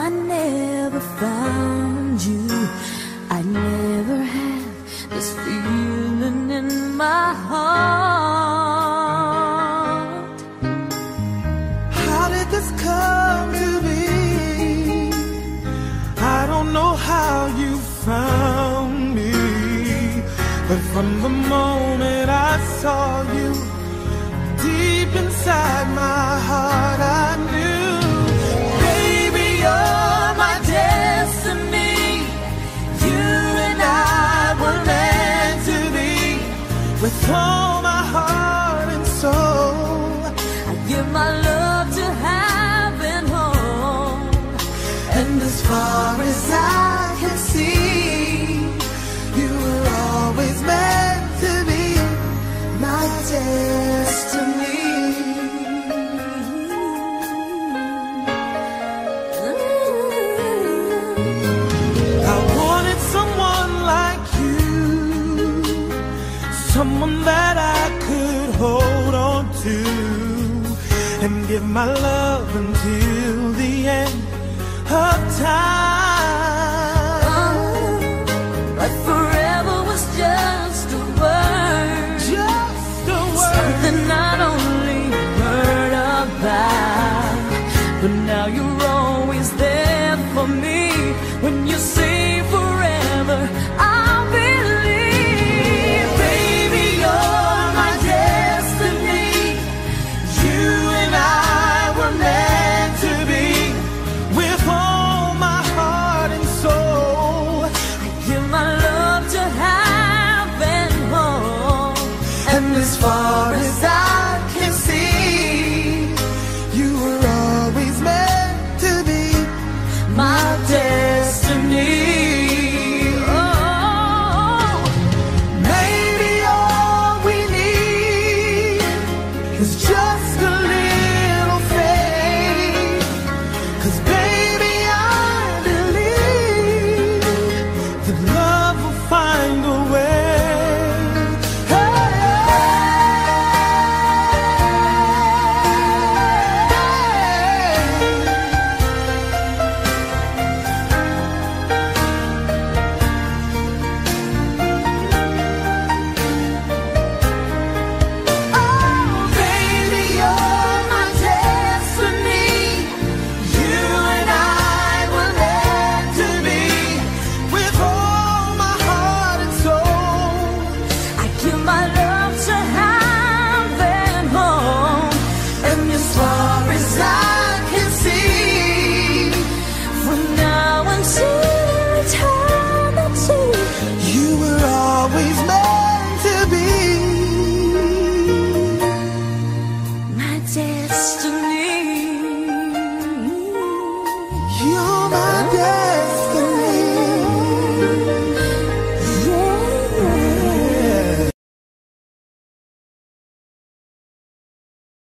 I never found you, I'd never have this feeling in my heart. How did this come to be? I don't know how you found me, but from the moment I saw you, deep inside my heart I knew, baby, you're my destiny. You and I were meant to be. With all my heart and soul, I give my love to heaven home. and as far as I can see, you were always meant to be my destiny. I wanted someone like you, someone that I could hold on to and give my love until the end of time.